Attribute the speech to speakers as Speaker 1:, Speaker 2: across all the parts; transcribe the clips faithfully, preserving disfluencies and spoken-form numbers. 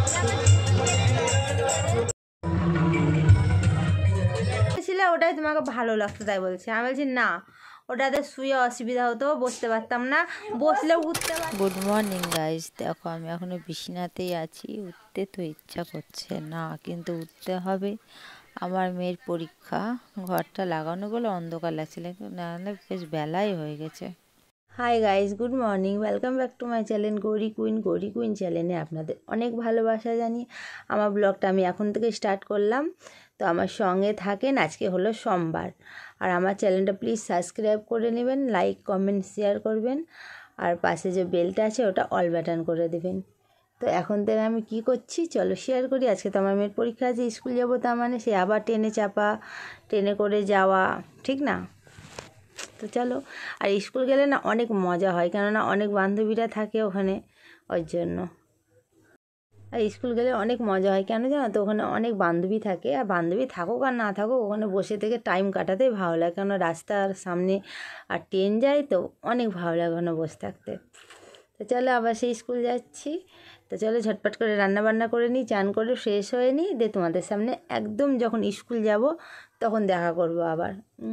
Speaker 1: ওটাই তোমাকে ভালো লাগতো তাই বলছি। আমি বলছি না, ওটাতে শুয়ে অসুবিধা হতো, বসতে পারতাম না, বসলে উঠতে পারতাম।
Speaker 2: গুড মর্নিং গাইজ, দেখো আমি এখনো বিছানাতেই আছি, উঠতে তো ইচ্ছা করছে না, কিন্তু উঠতে হবে। আমার মেয়ের পরীক্ষা, ঘরটা লাগানো বলে অন্ধকার লাগছে, নাহলে বেশ বেলাই হয়ে গেছে।
Speaker 1: Hi guys, good morning, welcome back to my channel Gauri Queen. Gauri Queen চ্যানেলে আপনাদের অনেক ভালোবাসা জানিয়ে আমার ব্লগটা আমি এখন থেকে স্টার্ট করলাম। তো আমার সঙ্গে থাকেন। আজকে হলো সোমবার, আর আমার চ্যানেলটা প্লিজ সাবস্ক্রাইব করে নেবেন, লাইক কমেন্ট শেয়ার করবেন, আর পাশে যে বেলটা আছে ওটা অল বাটন করে দেবেন। তো এখন থেকে আমি কি করছি চলো শেয়ার করি। আজকে তো আমার মেয়ের পরীক্ষা আছে, স্কুল যাবো, তার মানে সে আবার ট্রেনে চাপা, ট্রেনে করে যাওয়া, ঠিক না? তো চলো। আর স্কুল গেলে না অনেক মজা হয়, কেননা অনেক বান্ধবীরা থাকে ওখানে, ওর জন্য। আর স্কুল গেলে অনেক মজা হয় কেন জানো তো, ওখানে অনেক বান্ধবী থাকে, আর বান্ধবী থাকুক আর না থাকুক ওখানে বসে থেকে টাইম কাটাতেই ভালো লাগে, কেন রাস্তার সামনে আর ট্রেন যায় তো অনেক ভালো লাগে ওখানে বসে থাকতে। তো চলো আবার সেই স্কুল যাচ্ছি। তো চলো ঝটপট করে রান্না বান্না করে নিই, চান করে ফ্রেশ হয়ে নিই, দিয়ে তোমাদের সামনে একদম যখন স্কুল যাব তখন দেখা করব আবার।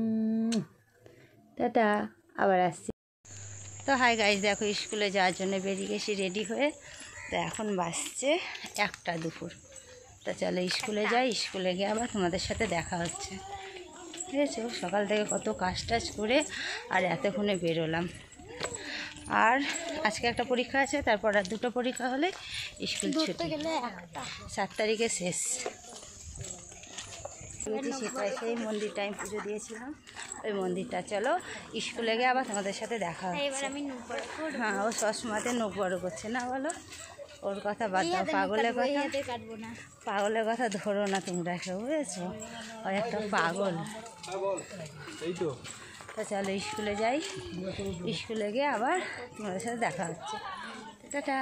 Speaker 1: টাটা, আবার আসছি। তো হাই গাইজ, দেখো স্কুলে যাওয়ার জন্য বেরিয়ে গেছি রেডি হয়ে। তো এখন বাসছে একটা দুপুর। তো চলো স্কুলে যাই, স্কুলে গিয়ে আবার তোমাদের সাথে দেখা হচ্ছে। ঠিক আছে, সকাল থেকে কত কাজ টাজ করে আর এতক্ষণে বেরোলাম। আর আজকে একটা পরীক্ষা আছে, তারপর আর দুটো পরীক্ষা হলে স্কুল ছুটি, সাত তারিখে শেষ। সেটাই সেই মন্দিরটা আমি পুজো দিয়েছিলাম, ওই মন্দিরটা। চলো স্কুলে গিয়ে আবার তোমাদের সাথে দেখা হচ্ছে। হ্যাঁ, ও সবসময়তে নখ বড় করছে না, বলো ওর কথা বাদ দাও, পাগলের কথা, পাগলের কথা ধরো না তোমরা কেউ, বুঝেছো? ওই একটা পাগল। তো চলো স্কুলে যাই, স্কুলে গিয়ে আবার তোমাদের সাথে দেখা হচ্ছে। টাটা।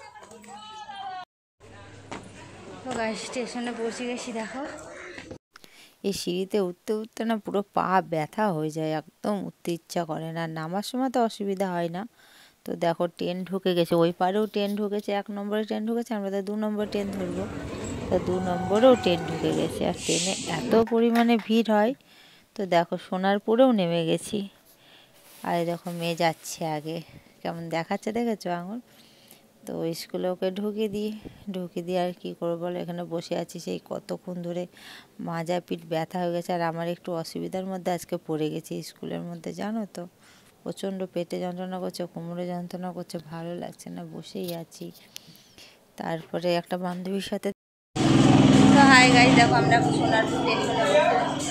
Speaker 1: তো গাড়ি স্টেশনে পৌঁছে গেছি, দেখো
Speaker 2: এই সিঁড়িতে উঠতে উঠতে না পুরো পা ব্যথা হয়ে যায়, একদম উঠতে ইচ্ছা করে না। নামার সময় তো অসুবিধা হয় না। তো দেখো ট্রেন ঢুকে গেছে, ওই পারেও ট্রেন ঢুকেছে, এক নম্বরে ট্রেন ঢুকেছে, আমরা তো দু নম্বর ট্রেন ধরবো। তো দু নম্বরেও ট্রেন ঢুকে গেছে, আর ট্রেনে এত পরিমাণে ভিড় হয়। তো দেখো সোনারপুরেও নেমে গেছি, আর দেখো মেয়ে যাচ্ছে আগে, কেমন দেখাচ্ছে দেখেছো আঙুল। তো স্কুলে ওকে ঢুকে দিই, ঢুকে দিয়ে আর কী করবো বলো, এখানে বসে আছি সেই কতক্ষণ ধরে, মাজা পিঠ ব্যথা হয়ে গেছে। আর আমার একটু অসুবিধার মধ্যে আজকে পড়ে গেছি স্কুলের মধ্যে, জানো তো, প্রচণ্ড পেটে যন্ত্রণা করছে, কোমরে যন্ত্রণা করছে, ভালো লাগছে না, বসেই আছি। তারপরে একটা বান্ধবীর সাথে।
Speaker 1: তো হাই গাইস, দেখো আমরা সোনারপুর স্টেশনে বসে আছি।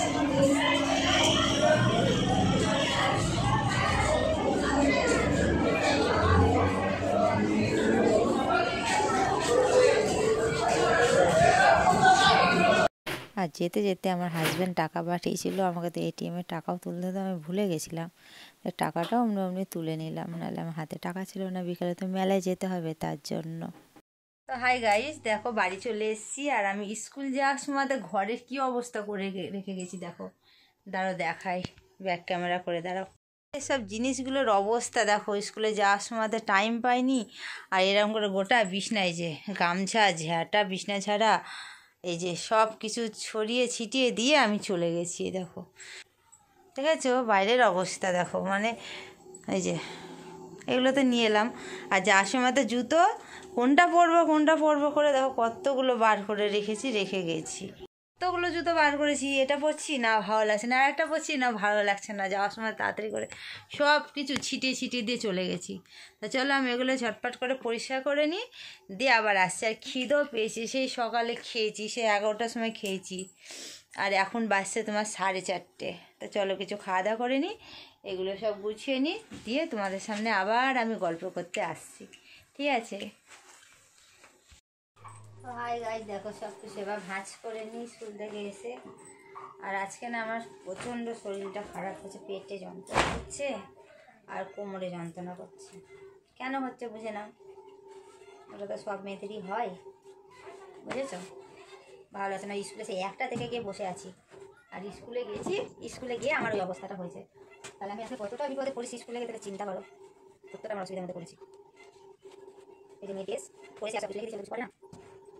Speaker 2: আর যেতে যেতে আমার হাজব্যান্ড টাকা পাঠিয়েছিল আমাকে, তো এটিএমের টাকাও তুলতে তো আমি ভুলে গেছিলাম। টাকাটাও আমরা অমনি তুলে নিলাম, নাহলে আমার হাতে টাকা ছিল না, বিকালে তো মেলায় যেতে হবে তার জন্য।
Speaker 1: তো হাই গাইস, দেখো বাড়ি চলে এসেছি, আর আমি স্কুল যাওয়ার সময় ঘরের কি অবস্থা করে রেখে গেছি দেখো। দাঁড়াও দেখাই, ব্যাক ক্যামেরা করে দাঁড়াও। এসব জিনিসগুলোর অবস্থা দেখো, স্কুলে যাওয়ার সময় টাইম পাইনি, আর এরকম করে গোটা বিছনায় যে গামছা ঝাঁটা বিছনা ছাড়া এই যে সব কিছু ছড়িয়ে ছিটিয়ে দিয়ে আমি চলে গেছি। দেখো ঠিক আছে, বাইরের অবস্থা দেখো, মানে এই যে এগুলো তো নিয়ে এলাম, আর যাওয়ার সময় তো জুতো কোনটা পরবো কোনটা পরবো করে দেখো কতগুলো বার করে রেখেছি, রেখে গেছি। কতগুলো জুতো বার করেছি, এটা পরছি না ভালো লাগছে না, আর একটা পরছি না ভালো লাগছে না, যাওয়ার সময় তাড়াতাড়ি করে সব কিছু ছিটিয়ে ছিটিয়ে দিয়ে চলে গেছি। তো চলো আমি এগুলো ঝটপট করে পরিষ্কার করে নিই, দিয়ে আবার আসছি। আর খিদেও পেয়েছি, সেই সকালে খেয়েছি, সেই এগারোটার সময় খেয়েছি, আর এখন বাজছে তোমার সাড়ে চারটে। তো চলো কিছু খাওয়া দাওয়া করে নিই, এগুলো সব গুছিয়ে নিই, দিয়ে তোমাদের সামনে আবার আমি গল্প করতে আসছি, ঠিক আছে? তো হাই গাইস, দেখো সব কিছু এবার ভাঁজ করে নিই স্কুল থেকে এসে। আর আজকে না আমার প্রচণ্ড শরীরটা খারাপ হচ্ছে, পেটে যন্ত্রণা হচ্ছে আর কোমরে যন্ত্রণা করছে। কেন হচ্ছে বুঝে নাও, ওটা তো সব মেয়েদেরই হয়, বুঝেছো? ভালো লাগছে না, স্কুলে সেই একটা থেকে গিয়ে বসে আছি, আর স্কুলে গেছি, স্কুলে গিয়ে আমার ওই অবস্থাটা হয়েছে। তাহলে আমি আজকে কতটা বিপদে পড়েছি স্কুলে গিয়ে, তাহলে চিন্তা করো, কতটা আমার অসুবিধার মধ্যে পড়েছি। এই যে মেয়ে টেস্ট করেছি, আসা কিছু লিখে দিয়েছি, করে না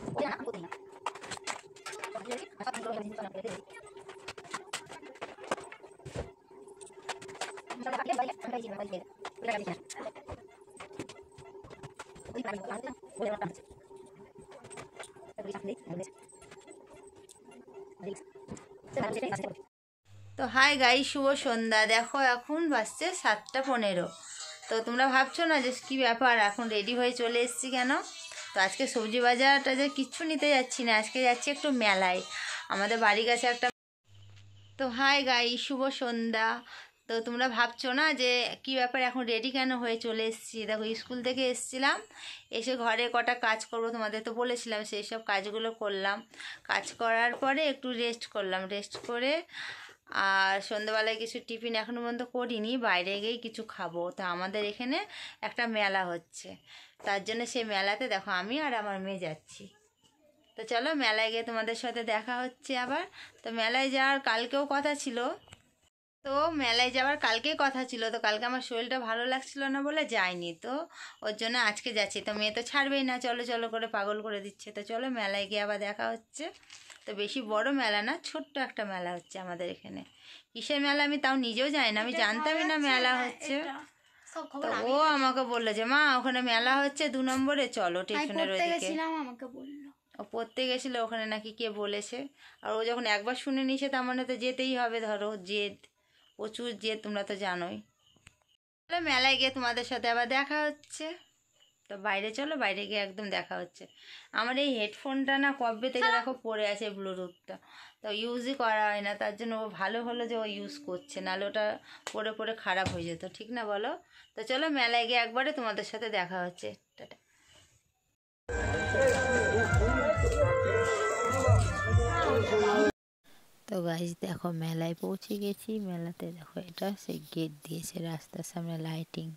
Speaker 1: তো হাই গাই, শুভ সন্ধ্যা। দেখো এখন বাজছে সাতটা পনেরো। তো তোমরা ভাবছো না যে কী ব্যাপার, এখন রেডি হয়ে চলে এসেছি কেন? তো আজকে সবজি বাজারটা যে কিচ্ছু নিতে যাচ্ছি না, আজকে যাচ্ছি একটু মেলায়, আমাদের বাড়ির কাছে একটা। তো হাই গাই, শুভ সন্ধ্যা। তো তোমরা ভাবছো না যে কী ব্যাপার, এখন রেডি কেন হয়ে চলে এসেছি? দেখো স্কুল থেকে এসেছিলাম, এসে ঘরে কটা কাজ করবো তোমাদের তো বলেছিলাম, সেই সব কাজগুলো করলাম। কাজ করার পরে একটু রেস্ট করলাম, রেস্ট করে আর সন্ধ্যেবেলায় কিছু টিফিন এখনও পর্যন্ত করিনি, বাইরে গিয়েই কিছু খাবো। তা আমাদের এখানে একটা মেলা হচ্ছে, তার জন্য সেই মেলাতে দেখো আমি আর আমার মেয়ে যাচ্ছি। তো চলো মেলায় গিয়ে তোমাদের সাথে দেখা হচ্ছে আবার। তো মেলায় যাওয়ার কালকেও কথা ছিল, তো মেলায় যাওয়ার কালকেই কথা ছিল, তো কালকে আমার শরীরটা ভালো লাগছিল না বলে যাইনি, তো ওর জন্য আজকে যাচ্ছি। তো মেয়ে তো ছাড়বেই না, চলো চলো করে পাগল করে দিচ্ছে। তো চলো মেলায় গিয়ে আবার দেখা হচ্ছে। তো বেশি বড় মেলা না, ছোট্ট একটা মেলা হচ্ছে আমাদের এখানে। কিসের মেলা আমি তাও নিজেও জানি না, আমি জানতামই না মেলা হচ্ছে। তো ও আমাকে বললো যে মা ওখানে মেলা হচ্ছে দু নম্বরে, চলো স্টেশনের ওইদিকে।
Speaker 2: আমাকে বললো
Speaker 1: ও পড়তে গেছিলো, ওখানে নাকি কে বলেছে। আর ও যখন একবার শুনে নিছে তার মানে তো যেতেই হবে, ধরো জেদ, প্রচুর জেদ, তোমরা তো জানোই। চলো মেলায় গিয়ে তোমাদের সাথে আবার দেখা হচ্ছে। তো বাইরে চলো, বাইরে গিয়ে একদম দেখা হচ্ছে। আমার এই হেডফোনটা না কবে থেকে দেখো পড়ে আছে, ব্লুটুথটা তো ইউজই করা হয় না, তার জন্য ও ভালো হলো যে ও ইউজ করছে, নাহলে ওটা পড়ে পড়ে খারাপ হয়ে যেত, ঠিক না বলো? তো চলো মেলায় গিয়ে একবারে তোমাদের সাথে দেখা হচ্ছে। টাটা।
Speaker 2: তো গাইজ দেখো মেলায় পৌঁছে গেছি। মেলাতে দেখো এটা সে গেট দিয়েছে, রাস্তার সামনে লাইটিং।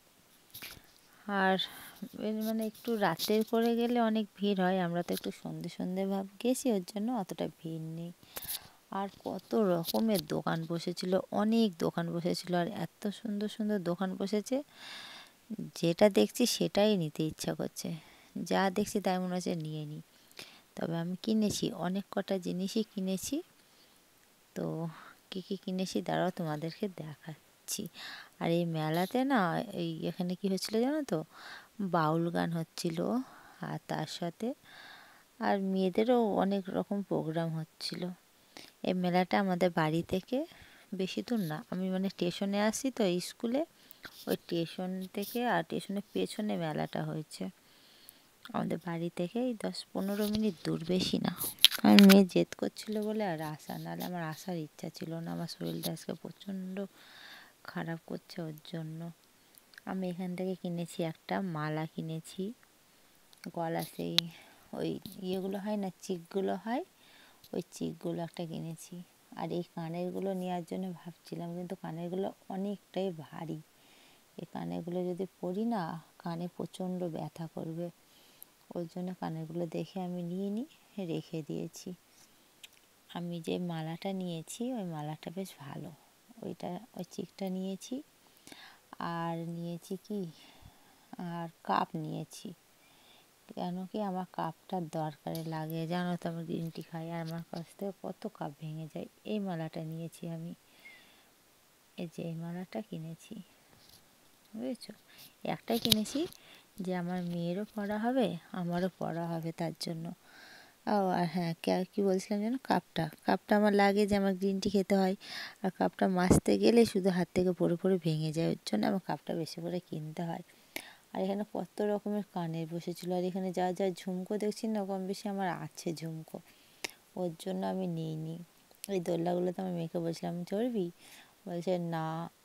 Speaker 2: আর মানে একটু রাতের করে গেলে অনেক ভিড় হয়, আমরা তো একটু সন্ধে সন্ধে ভাব গেছি, ওর জন্য অতটা ভিড় নেই। আর কত রকমের দোকান বসেছিল, অনেক দোকান বসেছিল, আর এত সুন্দর সুন্দর দোকান বসেছে, যেটা দেখছি সেটাই নিতে ইচ্ছা করছে, যা দেখছি তাই মনে হচ্ছে নিয়ে নিই। তবে আমি কিনেছি অনেক কটা জিনিসই কিনেছি। তো কী কী কিনেছি দাঁড়াও তোমাদেরকে দেখাচ্ছি। আর এই মেলাতে না এই এখানে কী হচ্ছিলো জানো তো, বাউল গান হচ্ছিল, আর তার সাথে আর মেয়েদেরও অনেক রকম প্রোগ্রাম হচ্ছিল। এই মেলাটা আমাদের বাড়ি থেকে বেশি দূর না, আমি মানে স্টেশনে আসি তো স্কুলে, ওই স্টেশন থেকে আর স্টেশনের পেছনে মেলাটা হয়েছে। আমাদের বাড়ি থেকে এই দশ পনেরো মিনিট দূর, বেশি না। আমার মেয়ে জেদ করছিলো বলে আর আসা, নাহলে আমার আসার ইচ্ছা ছিল না, আমার শরীরটা আজকে প্রচণ্ড খারাপ করছে, ওর জন্য। আমি এখান থেকে কিনেছি একটা মালা, কিনেছি গলা, সেই ওই ইয়েগুলো হয় না, চিকগুলো হয়, ওই চিকগুলো একটা কিনেছি। আর এই কানেরগুলো নেওয়ার জন্য ভাবছিলাম, কিন্তু কানেরগুলো অনেকটাই ভারী, এই কানেরগুলো যদি পরি না কানে প্রচণ্ড ব্যথা করবে, ওর জন্য কানেরগুলো দেখে আমি নিয়ে নিই, রেখে দিয়েছি। আমি যে মালাটা নিয়েছি ওই মালাটা বেশ ভালো, ওইটা ওই চিকটা নিয়েছি। আর নিয়েছি কি, আর কাপ নিয়েছি, কেন কি আমার কাপটার দরকারে লাগে, জানো তো আমি গ্রিন টি খাই, আর আমার কাছ থেকে কত কাপ ভেঙে যায়। এই মালাটা নিয়েছি আমি, এই যে এই মালাটা কিনেছি, বুঝেছো? একটাই কিনেছি যে আমার মেয়েরও পড়া হবে আমারও পড়া হবে, তার জন্য। ও আর হ্যাঁ, কী বলছিলাম যেন, কাপটা কাপটা আমার লাগে যে আমার গ্রিন টি খেতে হয়, আর কাপটা মাজতে গেলে শুধু হাত থেকে পড়ে পড়ে ভেঙে যায়, ওর জন্য আমার কাপটা বেশি করে কিনতে হয়। আর এখানে কত রকমের কানের বসেছিলো, আর এখানে যা যা ঝুমকো দেখছি না কম বেশি আমার আছে ঝুমকো, ওর জন্য আমি নিইনি। এই দোলনাগুলোতে আমার মেয়েকে বলছিলাম চড়বি, বলছে না,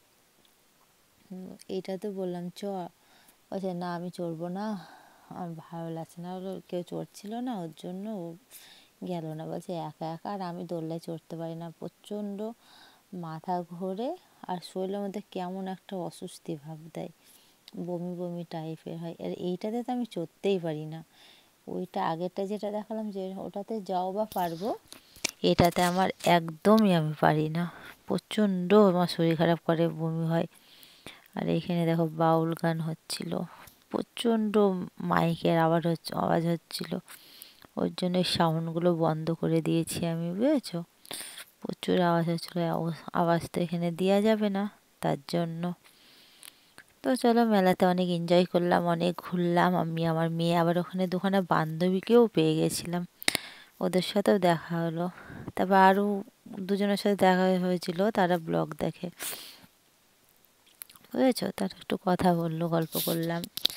Speaker 2: এইটা তো বললাম চ, বলছে না আমি চড়বো না, আমার ভালো লাগছে না, কেউ চড়ছিল না ওর জন্য ও গেল না, বলছে একা একা, আর আমি দোলনায় চড়তে পারি না, প্রচণ্ড মাথা ঘোরে, আর শরীরের মধ্যে কেমন একটা অস্বস্তি ভাব দেয়, বমি বমি টাইপের হয়, আর এইটাতে তো আমি চড়তেই পারি না। ওইটা আগেরটা যেটা দেখালাম যে ওটাতে যাও বা পারবো, এটাতে আমার একদমই আমি পারি না, প্রচণ্ড আমার শরীর খারাপ করে, বমি হয়। আর এইখানে দেখো বাউল গান হচ্ছিল, প্রচণ্ড মাইকের আওয়াজ হচ্ছে আওয়াজ হচ্ছিল, ওর জন্য সাউন্ডগুলো বন্ধ করে দিয়েছি আমি, বুঝেছো? প্রচুর আওয়াজ হচ্ছিলো, আওয়াজ তো এখানে দেওয়া যাবে না, তার জন্য। তো চলো, মেলাতে অনেক এনজয় করলাম, অনেক ঘুরলাম। আমি আমার মেয়ে আবার ওখানে দোকানে বান্ধবীকেও পেয়ে গেছিলাম, ওদের সাথেও দেখা হলো। তারপর আরও দুজনের সাথে দেখা হয়েছিল, তারা ব্লগ দেখে, বুঝেছো? তারা একটু কথা বললো, গল্প করলাম।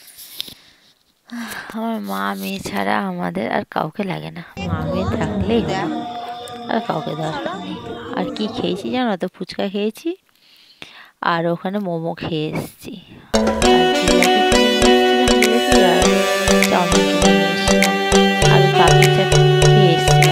Speaker 2: আমার মা মেয়ে ছাড়া আমাদের আর কাউকে লাগে না, মা মেয়ে থাকলেই হলো, আর কাউকে দরকার নেই। আর কি খেয়েছি জানো তো? ফুচকা খেয়েছি, আর ওখানে মোমো খেয়ে এসেছি, আর চাউমিন কিনে নিয়ে এসেছিলাম, আর পাপড়ি চাট খেয়ে এসেছিলাম।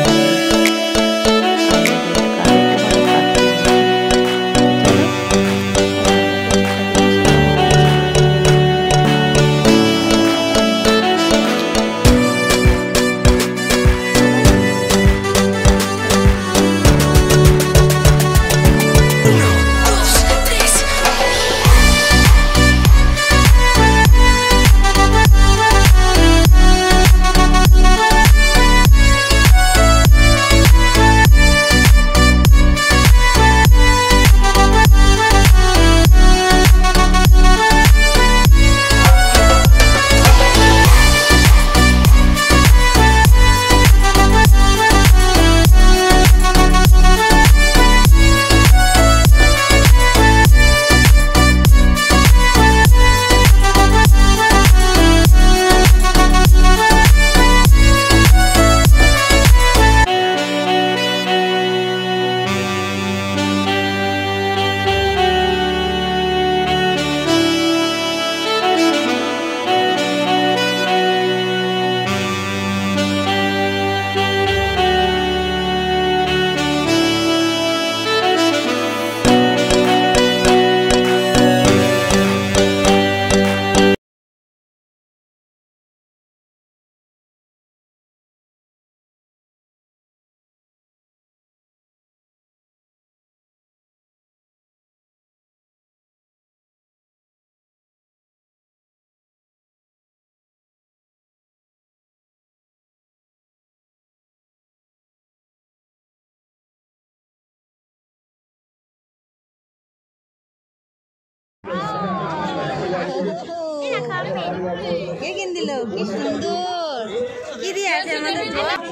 Speaker 1: কে কিন দিল? কি সুন্দর! কি দিয়ে আছে আমাদের?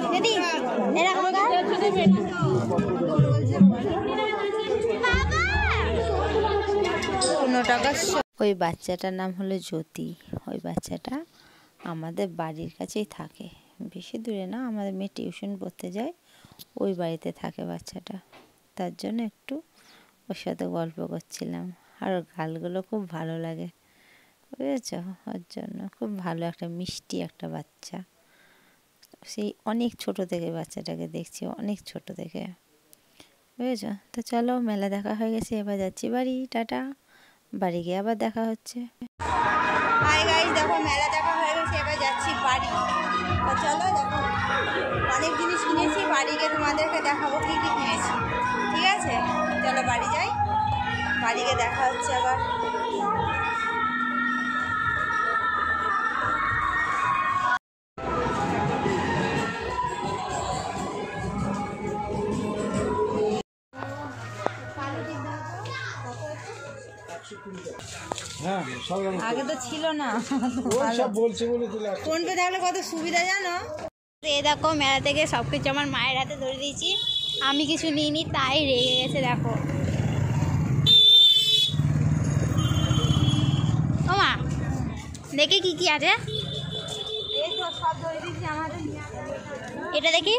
Speaker 2: ওই বাচ্চাটার নাম হলো জ্যোতি। ওই বাচ্চাটা আমাদের বাড়ির কাছেই থাকে, বেশি দূরে না, আমাদের মেয়ে টিউশন পড়তে যায়, ওই বাড়িতে থাকে বাচ্চাটা। তার জন্য একটু ওর সাথে গল্প করছিলাম। আর ওর গালগুলো খুব ভালো লাগে, বুঝেছ? ওর জন্য খুব ভালো, একটা মিষ্টি একটা বাচ্চা। সেই অনেক ছোট থেকে বাচ্চাটাকে দেখছি, অনেক ছোট থেকে, বুঝেছ? তো চলো, মেলা দেখা হয়ে গেছে, এবার যাচ্ছি বাড়ি। টাটা। বাড়ি গিয়ে আবার দেখা হচ্ছে।
Speaker 1: হাই গাইস, দেখো মেলা দেখা হয়ে গেছে, এবার যাচ্ছি বাড়ি। তো চলো, দেখো অনেক জিনিস কিনেছি, বাড়ি গিয়ে তোমাদেরকে দেখাবো কী কী কিনেছি, ঠিক আছে? চলো বাড়ি যাই, বাড়ি গিয়ে দেখা হচ্ছে আবার। আগে তো ছিল না, ফোন পে থাকলে কত সুবিধা জানো।
Speaker 3: এ দেখো, মেলা থেকে সব কিছু আমার মায়ের হাতে ধরে দিয়েছি, আমি কিছু নিইনি, তাই রেগে গেছে। দেখো ও মা, দেখে কি কি আছে, এটা দেখি।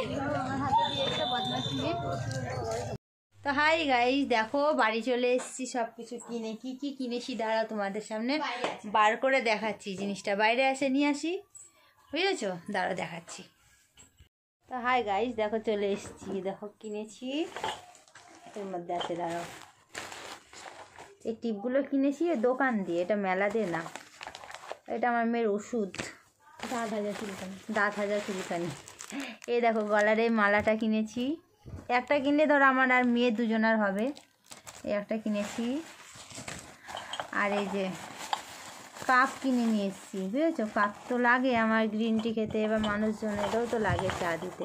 Speaker 1: তো হাই গাইস, দেখো বাড়ি চলে এসেছি, সব কিছু কিনে। কি কি কিনেছি দাঁড়াও তোমাদের সামনে বার করে দেখাচ্ছি। জিনিসটা বাইরে এসে নিয়ে আসি, বুঝেছো? দাঁড়াও দেখাচ্ছি। তো হাই গাইস, দেখো চলে এসেছি, দেখো কিনেছি। এর মধ্যে আছে, দাঁড়াও, এই টিপগুলো কিনেছি দোকান দিয়ে, এটা মেলা দিয়ে না, এটা আমার মেয়ের ওষুধ, দাঁত হাজার চুলকানি, দাঁত হাজার চুলকানি। এই দেখো গলার এই মালাটা কিনেছি, একটা কিনলে ধরো আমার আর মেয়ে দুজনার হবে, এই একটা কিনেছি। আর এই যে কাপ কিনে নিয়ে এসেছি, বুঝেছো? কাপ তো লাগে আমার গ্রিন টি খেতে, এবার মানুষজনেরও তো লাগে চা দিতে।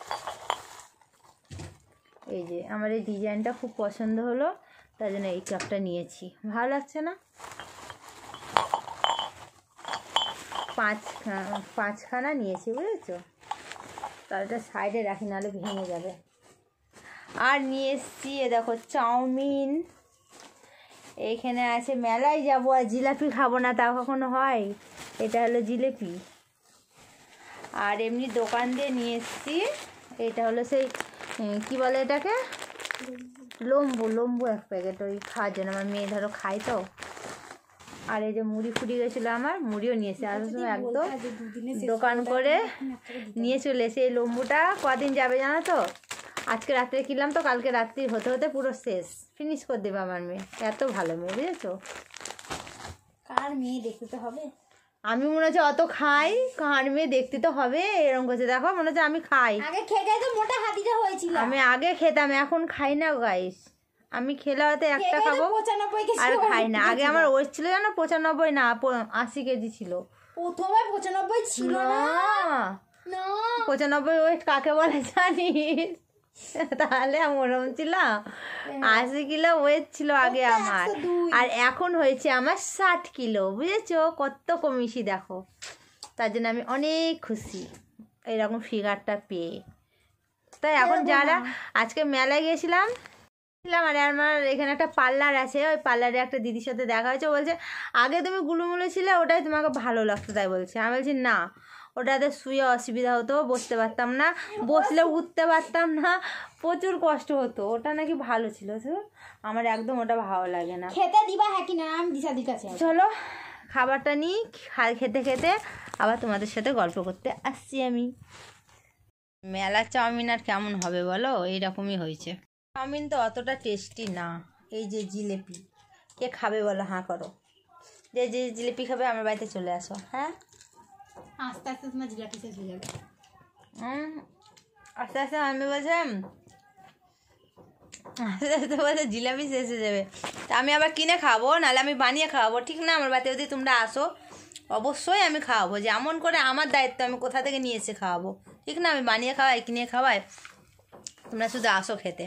Speaker 1: এই যে আমার এই ডিজাইনটা খুব পছন্দ হলো, তার জন্য এই কাপটা নিয়েছি। ভালো লাগছে না? পাঁচ পাঁচখানা নিয়েছি, বুঝেছো? তাহলে সাইডে রাখি, নাহলে ভেঙে যাবে। আর নিয়ে এসছি এ দেখো চাউমিন, এইখানে আছে মেলায় যাবো আর জিলাপি খাবো না তা কখনো হয়? এটা হলো জিলিপি। আর এমনি দোকান দিয়ে নিয়ে এসছি, এটা হলো সেই কি বলে এটাকে, লম্বু লম্বু এক প্যাকেট, ওই খাওয়ার জন্য, আমার মেয়ে ধরো খায় তো। আর এই যে মুড়ি ফুটি গেছিলো, আমার মুড়িও নিয়েছে। আর একদম দোকান করে নিয়ে চলে এসে, এই লম্বুটা কদিন যাবে জানো তো? আজকে রাত্রে কিনলাম তো, কালকে রাত্রি হতে হতে পুরো শেষ, ফিনিশ করে দেবে আমার মেয়ে, এত ভালো মেয়ে, বুঝেছো?
Speaker 3: কার মেয়ে দেখতে তো হবে,
Speaker 1: আমি মনে হচ্ছে অত খাই, কার মেয়ে দেখতে তো হবে এরকম করছে। দেখো মনে হচ্ছে আমি খাই,
Speaker 3: আগে খেয়ে তো মোটা হাতিটা হয়েছিল।
Speaker 1: আমি আগে খেতাম, এখন খাই না গাইস। আমি খেলে হয়তো একটা খাবো আর খাই না। আগে আমার ওয়েট ছিল জানো পঁচানব্বই না আশি কেজি ছিল।
Speaker 3: প্রথমে পঁচানব্বই ছিল না, না
Speaker 1: পঁচানব্বই ওয়েট কাকে বলে জানিস? তাহলে আমি ওরকম ছিলাম, আশি কিলো ওয়েট ছিল আগে আমার, আর এখন হয়েছে আমার ষাট কিলো, বুঝেছো? কত কমিয়েছি দেখো, তার জন্য আমি অনেক খুশি এইরকম ফিগারটা পেয়ে। তাই এখন যারা আজকে মেলায় গেছিলাম আর আমার এখানে একটা পার্লার আছে, ওই পার্লারে একটা দিদির সাথে দেখা হয়েছে, বলছে আগে তুমি গুলুমুলু ছিলে ওটাই তোমাকে ভালো লাগতো, তাই বলছে। আমি বলছি না, ওটাতে শুয়ে অসুবিধা হতো, বসতে পারতাম না, বসলে উঠতে পারতাম না, প্রচুর কষ্ট হতো, ওটা নাকি ভালো ছিল। তো আমার একদম ওটা ভালো লাগে না।
Speaker 3: খেতে দিবা হ্যাঁ কি না, আমি দিশাদির কাছে।
Speaker 1: চলো খাবারটা নিই, খেতে খেতে আবার তোমাদের সাথে গল্প করতে আসছি আমি। মেলার চাউমিন আর কেমন হবে বলো, এইরকমই হয়েছে। চাউমিন তো অতটা টেস্টি না। এই যে জিলিপি, কে খাবে বলো? হাঁ করো, যে যে জিলিপি খাবে আমার বাড়িতে চলে আসো। হ্যাঁ,
Speaker 3: আস্তে আস্তে তোমার জিলাপি শেষ হয়ে যাবে।
Speaker 1: হুম, আস্তে আস্তে আমি বলছিলাম আস্তে আস্তে বলছে জিলাপি শেষ হয়ে যাবে, তা আমি আবার কিনে খাবো, নাহলে আমি বানিয়ে খাওয়াবো, ঠিক না? আমার বাড়িতে যদি তোমরা আসো অবশ্যই আমি খাওয়াবো, যেমন করে আমার দায়িত্ব, আমি কোথা থেকে নিয়ে এসে খাওয়াবো, ঠিক না? আমি বানিয়ে খাওয়াই, কিনে খাওয়াই, তোমরা শুধু আসো খেতে।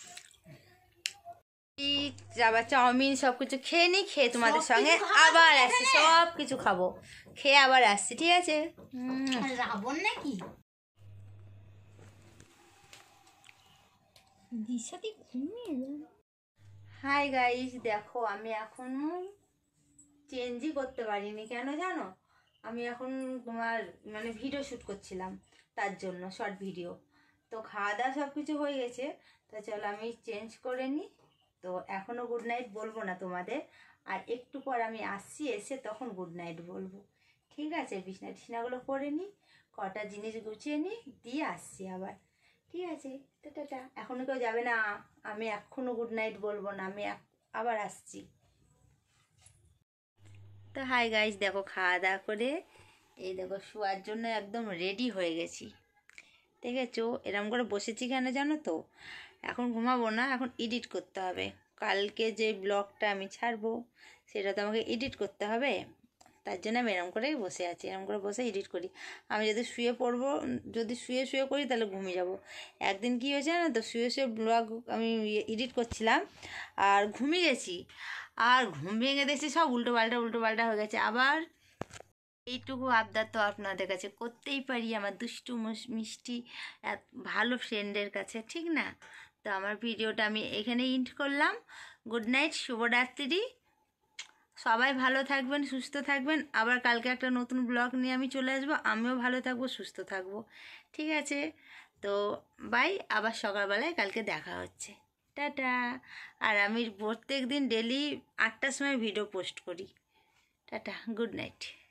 Speaker 1: আবার চাউমিন সব কিছু খেয়ে নিই, খেয়ে তোমাদের সঙ্গে আবার আসছি, সব কিছু খাবো, খেয়ে আবার আসছি, ঠিক আছে?
Speaker 3: রাবণ নাকি দিশাদি ঘুমিয়ে যায়।
Speaker 1: হাই গাইস, দেখো আমি এখন চেঞ্জই করতে পারিনি, কেন জানো? আমি এখন তোমার মানে ভিডিও শ্যুট করছিলাম, তার জন্য শর্ট ভিডিও। তো খাওয়া দাওয়া সব কিছু হয়ে গেছে, তো চলো আমি চেঞ্জ করে নিই। তো এখনও গুড নাইট বলবো না তোমাদের, আর একটু পর আমি আসছি, এসে তখন গুড নাইট বলবো, ঠিক আছে? বিছনা টিছনাগুলো করে নিই, কটা জিনিস গুছিয়ে নিই, দিয়ে আসছি আবার, ঠিক আছে? টাটা। এখনও কেউ যাবে না, আমি এখনও গুড নাইট বলবো না, আমি আবার আসছি। তো হাই গাইস, দেখো খাওয়া দাওয়া করে এই দেখো শোয়ার জন্য একদম রেডি হয়ে গেছি, দেখেছো? এরকম করে বসেছি কেন জানো তো? এখন ঘুমাবো না, এখন এডিট করতে হবে। কালকে যে ব্লগটা আমি ছাড়বো সেটা তো আমাকে এডিট করতে হবে, তার জন্য আমি এরকম করেই বসে আছি, এরকম করে বসে এডিট করি। আমি যদি শুয়ে পড়বো, যদি শুয়ে শুয়ে করি তাহলে ঘুমিয়ে যাব। একদিন কী হয়েছে না তো, শুয়ে শুয়ে ব্লগ আমি এডিট করছিলাম আর ঘুমিয়ে গেছি, আর ঘুম ভেঙে দেখছি সব উল্টো পাল্টা উল্টো পাল্টা হয়ে গেছে। আবার এইটুকু আবদার তো আপনাদের কাছে করতেই পারি, আমার দুষ্টু মিষ্টি ভালো ফ্রেন্ডের কাছে, ঠিক না? তো আমার ভিডিওটা আমি এখানে এন্ড করলাম। গুড নাইট, শুভরাত্রি, সবাই ভালো থাকবেন, সুস্থ থাকবেন। আবার কালকে একটা নতুন ব্লগ নিয়ে আমি চলে আসবো, আমিও ভালো থাকবো, সুস্থ থাকবো, ঠিক আছে? তো বাই, আবার সকালবেলায় কালকে দেখা হচ্ছে, টাটা। আর আমি প্রত্যেক দিন ডেলি আটটার সময় ভিডিও পোস্ট করি, টাটা, গুড নাইট।